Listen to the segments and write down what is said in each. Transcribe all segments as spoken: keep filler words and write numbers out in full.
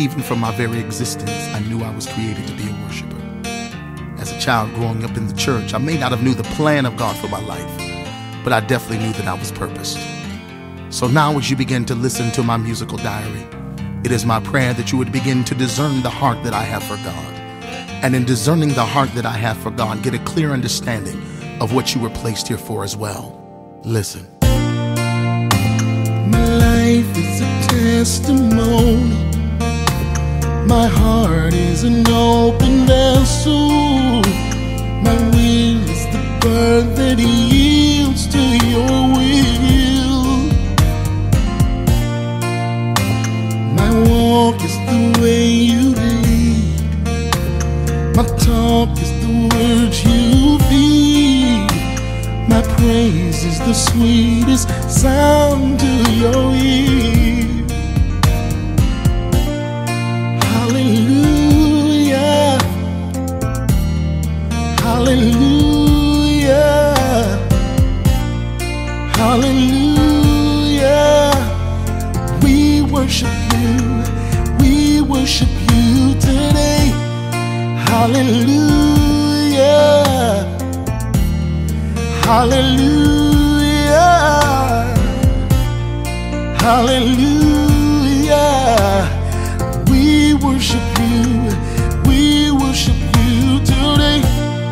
even from my very existence, I knew I was created to be a worshiper. As a child growing up in the church, I may not have knew the plan of God for my life, but I definitely knew that I was purposed. So now as you begin to listen to my musical diary, it is my prayer that you would begin to discern the heart that I have for God. And in discerning the heart that I have for God, get a clear understanding of what you were placed here for as well. Listen. My life is a testimony. My heart is an open vessel. My will is the bird that yields to your will. My walk is the way you lead. My talk is the words you feed. My praise is the sweetest sound to your ear. Hallelujah, hallelujah, hallelujah. We worship you, we worship you today. Hallelujah, hallelujah, hallelujah. We worship you, we worship you today.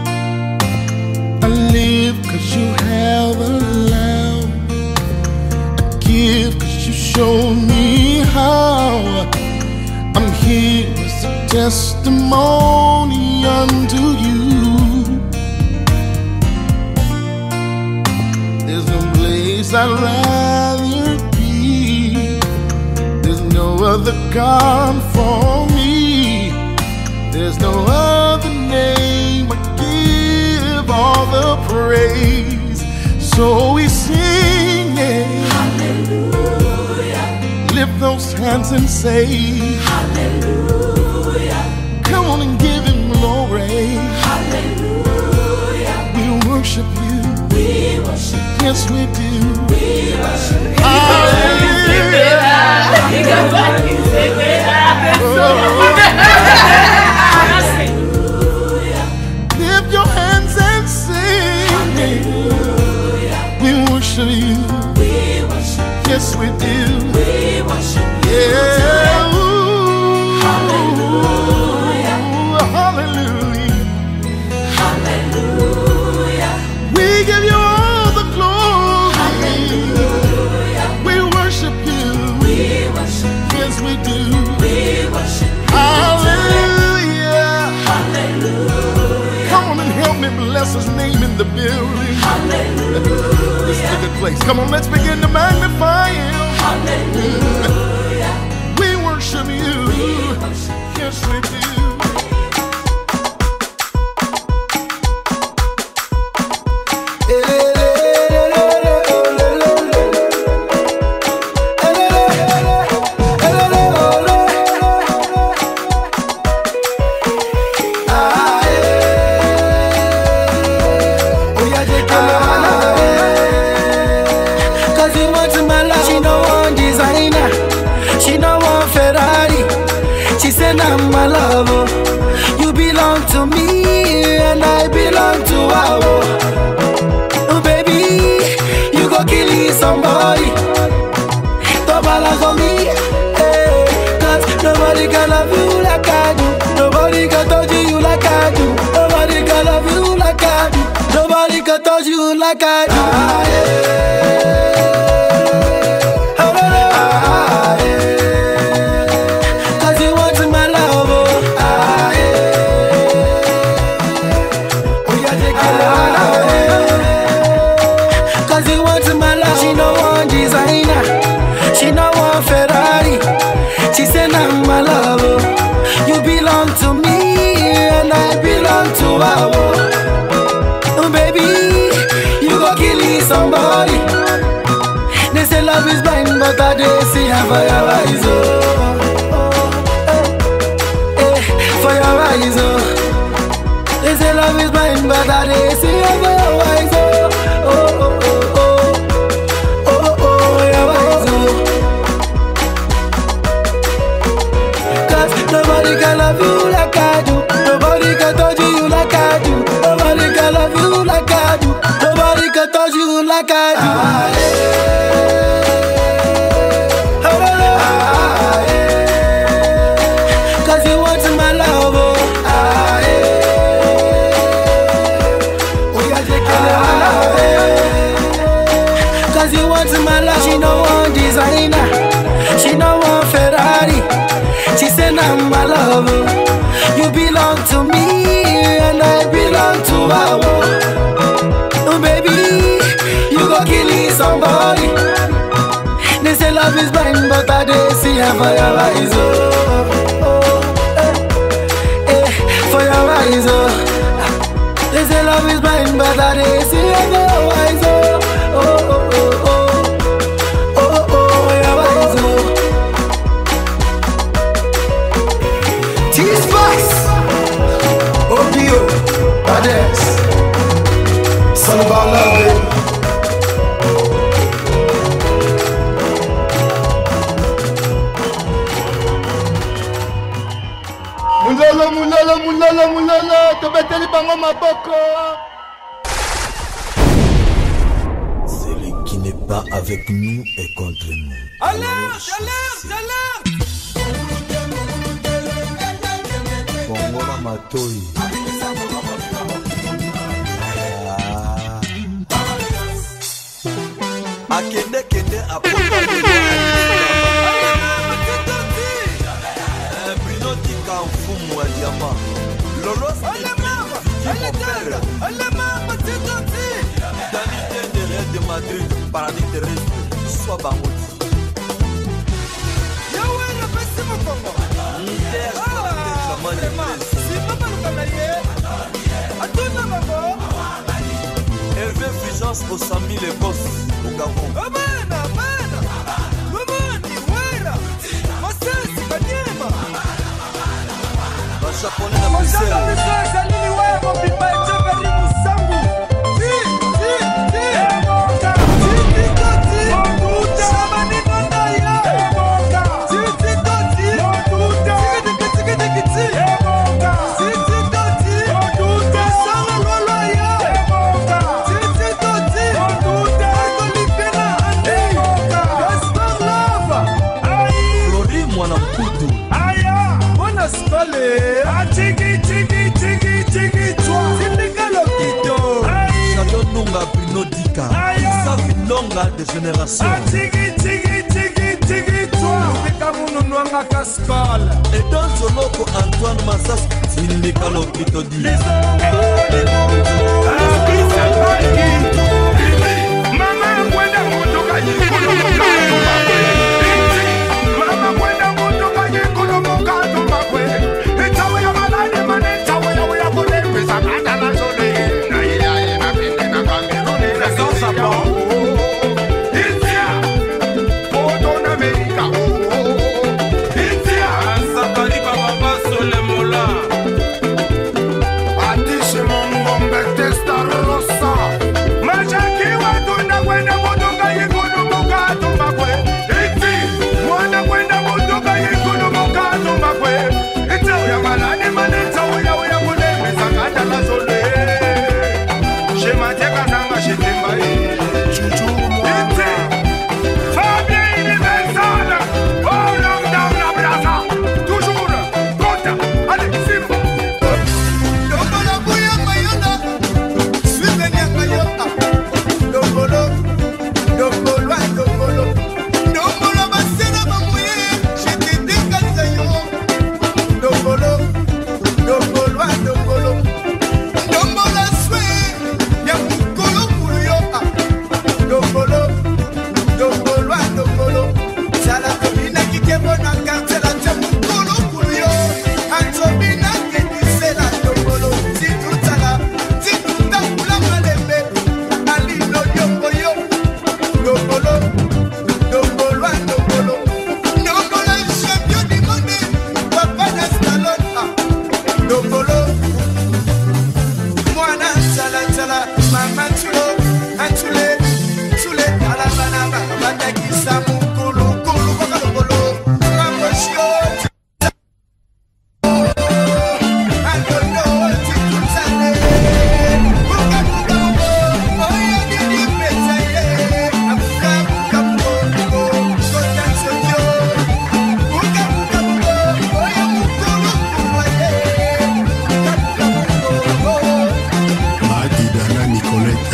I live cause you have allowed. I give cause you showed me how. I'm here as a testimony unto you. There's no place I'd rather be. There's no other God for me. There's no other name I give all the praise. So we sing it. Hallelujah. Lift those hands and say Hallelujah. come on and give him glory. Hallelujah. We worship you. We worship you. Yes we do. We worship you. Hallelujah. Lift your hands and sing. Hallelujah. We worship you. We worship you. Yes we do. We worship you. Yeah. Hallelujah. Hallelujah. Hallelujah. We give you all the glory. Hallelujah. We worship you. We worship you. Yes we do. We worship you. Hallelujah. Hallelujah. Come on and help me bless his name in the building. Hallelujah. This is a good place. Come on, let's begin to magnify him. Hallelujah. We worship you. We worship you. Yes we do. My love, you belong to me and I belong to her. Oh baby, you go kill somebody to balance on me, hey, cause nobody can love you like I do. Nobody can touch you like I do. Nobody can love you like I do. Nobody can touch you like I do. Ah, yeah. She said I'm my love, you belong to me and I belong to her. Oh baby, you go kill somebody. They say love is blind but I dey see her for your eyes. Oh, hey, hey, for your eyes. Oh, they say love is blind but I dey see her for your eyes. Oh, oh, oh, oh, oh, oh, oh, your eyes. Oh. can do. Ah, yeah. Oh, ah, yeah. Cause you want my love, oh. Ah, yeah. Oh, yeah, take care of my love, yeah. Cause you want my love. She no want designer, she no want Ferrari. She said I'm my love, oh. You belong to me and I belong to her, oh. Baby, you go killing somebody. They say love is blind, but I dey see her for your eyes, oh, oh, eh, eh, for your eyes, oh. They say love is blind, but I dey see her for your eyes, oh, oh, oh, oh, oh, oh, oh, for your eyes, oh. T-Spice, O P O, Badass. It's all about love, baby. Mulala, mulala, mulala, mulala, tobeteli bango maboko. Celui qui n'est pas avec nous est contre nous. Alerte, alerte, alerte. Bongola Matoi. Akende kende apota Bruno Tika mfumu wa diamant Lolo Danité de Real de Madrid Paradis terrestre Soit Bangoti Yawe na pesi mokongo Inter Atuna bango Hervé Fulgence au Sami les boss au Gabon. Amana, amana. Lumani, wera. Masesi, kanyema. Ba japonais na Bruxelles. Mashaka misaka nini wewe pipa chapa ni musangu. Ti, ti, ti. Emonga. Ti, ti, ti. Monduta. Sama ni nona ya. Emonga. Ti, ti, ti. Monduta. Tiki, tiki, tiki, tiki. Emonga. Ti, ti, ti. Monduta. Sama lolo ya. Emonga. Ti, ti, ti. Monduta. Ekolipena ande. Emonga. Gaspar Lava. Aïe. Flori mwana mkudu. Aya. Bona skole. Chigi, chigi, chigi, chigi, toi. Sindikalo kito. Chado Nunga Bruno Tika. Safi longa de génération. Chigi, chigi, chigi, chigi, toi. Sindika munu nwanga kaskol. Et dans Zoloko Antoine Massas. Sindikalo kito di. Mama mwenda mutu kaji kuno mukatu makwe. Mama mwenda mutu kaji kuno mukatu makwe. Itawe ya malade mane, itawe ya uya kule. Pisa kanda na zone. Na iya ina pindi na kamerune. Lezo sapo. India. Odo na Amerika. India. Sakali baba baso le mola. Atishe mon bombe testa rosa.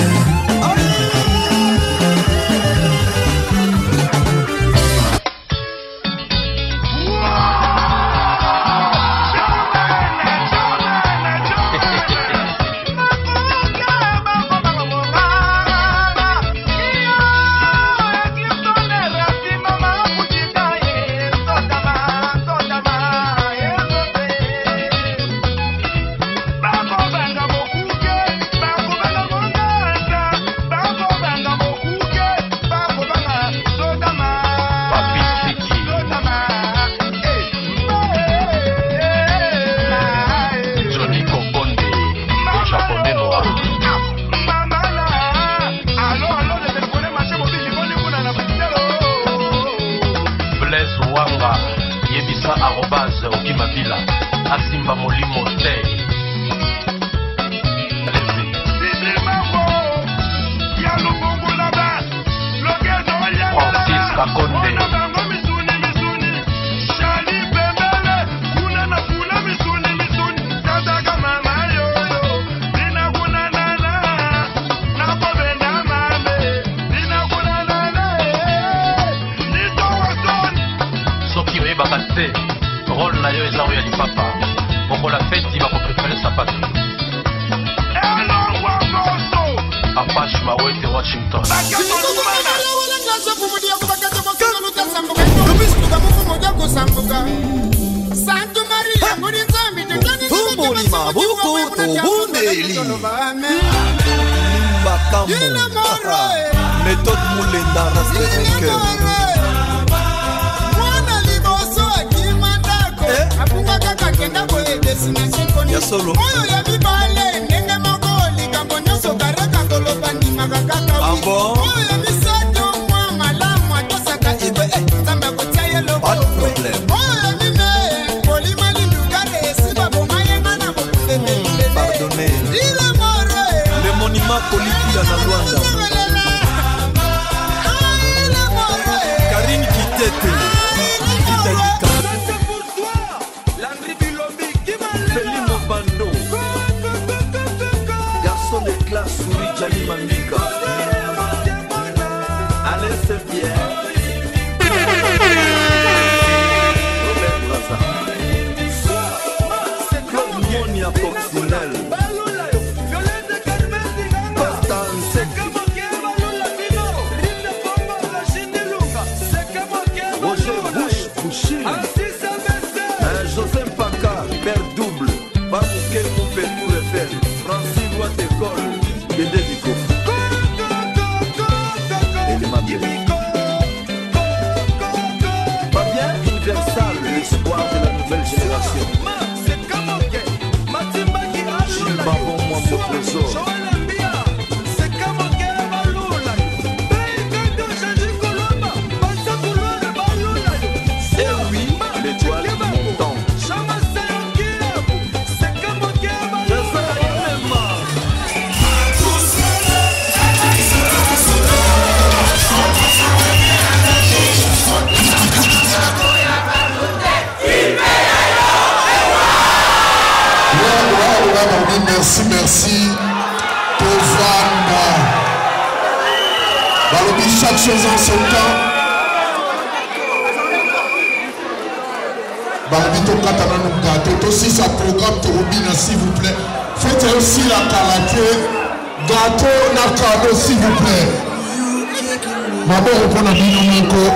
Merci, merci. Tovanda. Balobi chaque chose en son temps. Balobi to katana no gâteau. Aussi ça programme Torobina s'il vous plaît. Faites aussi la karaté. Gâteau na cadeau s'il vous plaît. Mabo repona bino moko.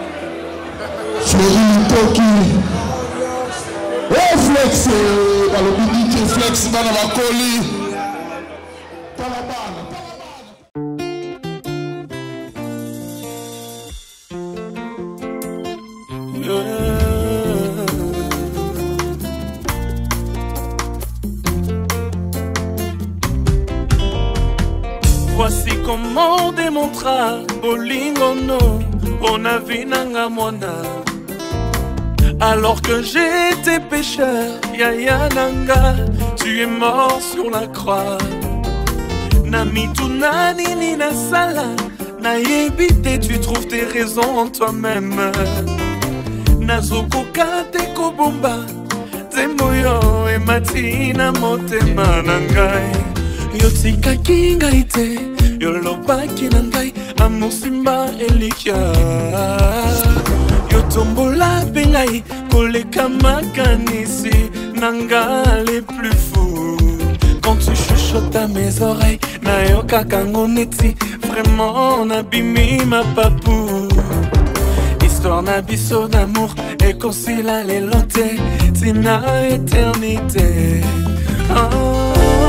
Flori Toki. Oh flex. Balobi dit flex bana bakoli. Voici comment démontra Bolingono Bonavinanga Mona. Alors que j'étais pécheur, Yaya Nanga, tu es mort sur la croix. Namitunani ni nasala, naïbité, tu trouves tes raisons en toi-même. Nazoko kate kobomba, temoyo e matina motema nangai. Yotika kingaite, yolobaki na ngai amour simba elikia yotombola mpe ngai koleka makanisi na nga les plus fous. Quand tu chuchotes à mes oreilles nayokaka ngo neti vraiment nabimi ma papou. Histoire na biso d'amour ekosila lelo te tina éternité. Oh.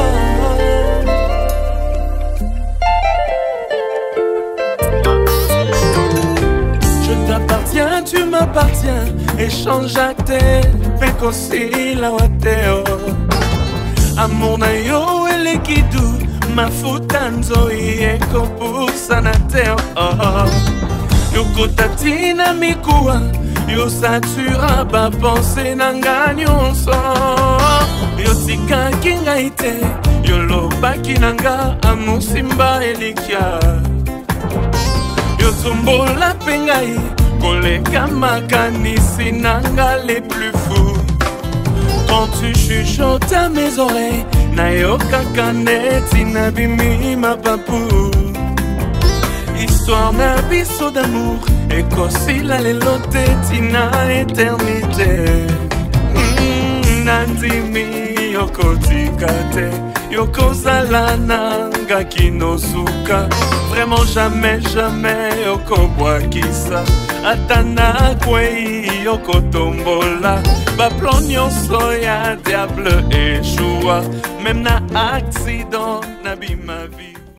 T'appartiens, tu m'appartiens, échange à terre, fais qu'aussi la wateo. Amour na yo elekidu, ma futanzo yeko pusa na teo. Yo kotatina mikua, yo satura ba pense na nganyonso. Yo tika kinga ite, yo lobaki nanga amour simba elikia. Yo tumbola pengai koleka makanisi nanga les plus fous. Quand tu chuchotes à mes oreilles nayokaka neti nabimi ma papou. Histoire na biso d'amour ekosila lelo te tina éternité. mm, Nandimi yokotika te yokozala nanga kinosuka. Vraiment jamais, jamais yokobwakisa atana kwei yokotombola. Baplan nyonso ya diable échoua. Même na accident nabima vie.